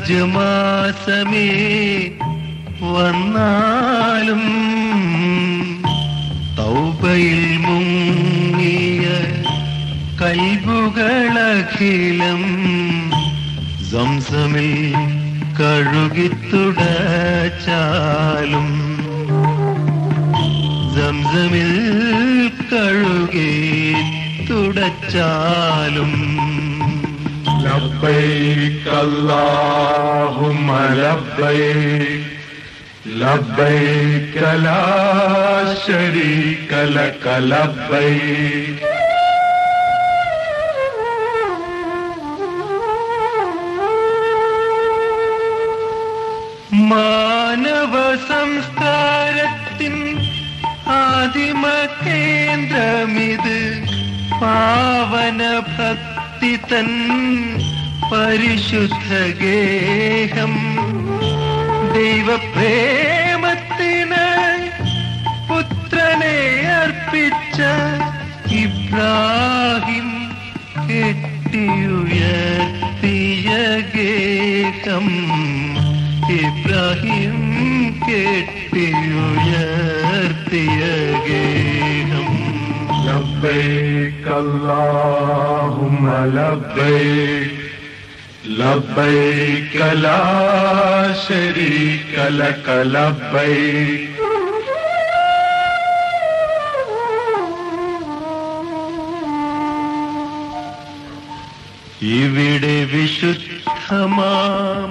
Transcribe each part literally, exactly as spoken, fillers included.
ഹജ്ജ് മാസമേ വന്നാലും തൗബയിൽ മുങ്ങിയ കൽബുകളഖിലം സംസമിൽ കഴുകിത്തുടച്ചാലും സംസമിൽ കഴുകി തുടച്ചാലും ലബ്ബൈക അല്ലാഹുമ്മ ലബ്ബൈക ലബ്ബൈക ലാ ശരീക ലക ലബ്ബൈക മാനവ സംസ്കാരത്തിൻ ആദിമ കേന്ദ്രമിത് പാവന ഭക്തി തൻ പരിശുദ്ധ ഗേഹം ദൈവപ്രേമത്തിനായി പുത്രനെ അർപ്പിച്ച ഇബ്രാഹിം കെട്ടിയുയർത്തിയ ഗേഹം ഇബ്രാഹിം കെട്ടിയുയർത്തിയ ഗേഹം ലബ്ബൈക അല്ലാഹുമ്മ ലബ്ബൈക ലബ്ബൈക ലാ ശരീക ലക ലബ്ബൈക ഇവിടെ വിശുദ്ധമാം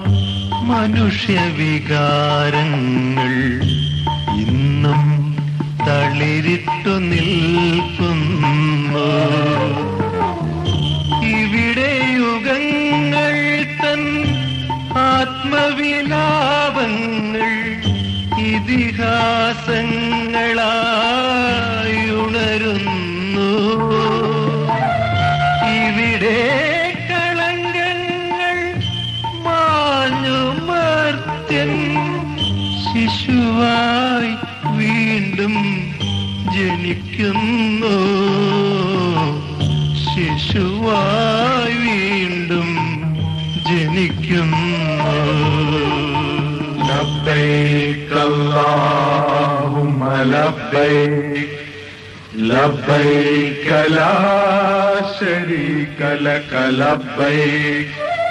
മനുഷ്യവികാരങ്ങൾ ഇന്നും തളിരിട്ടു നിൽക്കുന്നു. ഇവിടെ യുഗങ്ങൾ തൻ ആത്മവിലാപങ്ങൾ ഇതിഹാസങ്ങളായുണരുന്നു. ഇവിടെ ശിശുവായി വീണ്ടും ജനിക്കുന്നു. ശിശുവായി വീണ്ടും ജനിക്കുന്നു. ലബ്ബൈക അല്ലാഹുമ്മ ലബ്ബൈക ലബ്ബൈക ലാ ശരീക ലക ലബ്ബൈക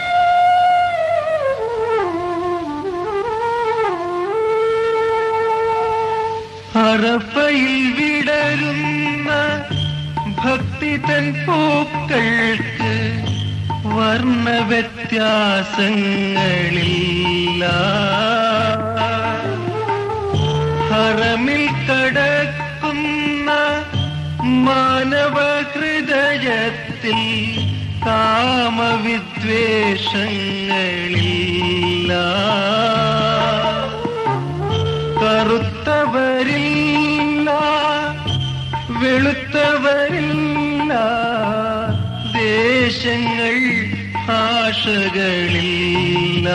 അറഫയിൽ വിടരുന്ന ഭക്തി തൻ പൂക്കൾക്ക് വർണ്ണവ്യത്യാസങ്ങളില്ല. ഹറമിൽ കടക്കുന്ന മാനവ ഹൃദയത്തിൽ കാമവിദ്വേഷങ്ങളില്ല. കറുത്തവരില്ല, വെളുത്തവരില്ല, ദേശങ്ങൾ ഭാഷകളില്ല.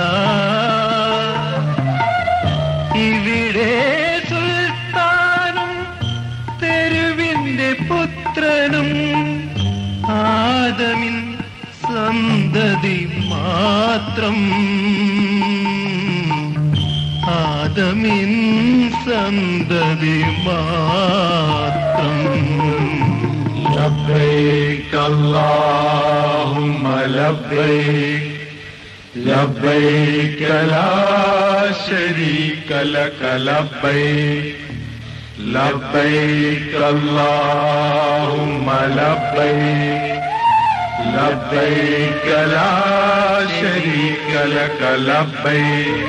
ഇവിടെ സുൽത്താനും തെരുവിന്റെ പുത്രനും ആദമിൻ സന്തതി മാത്രം. ആദമിൻ സന്തതി മാത്രം. ലബ്ബൈക അല്ലാഹുമ്മ ലബ്ബൈക ലബ്ബൈക ലാ ശരീക ലക ലബ്ബൈക ലബ്ബൈക അല്ലാഹുമ്മ ലബ്ബൈക ലബ്ബൈക ലാ ശരീക ലക ലബ്ബൈക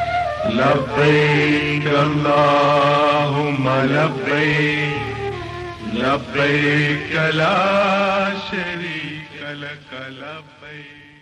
ലബ്ബൈക അല്ലാഹുമ്മ ലബ്ബൈക ലബ്ബൈക ലാ ശരീക ലക ലബ്ബൈക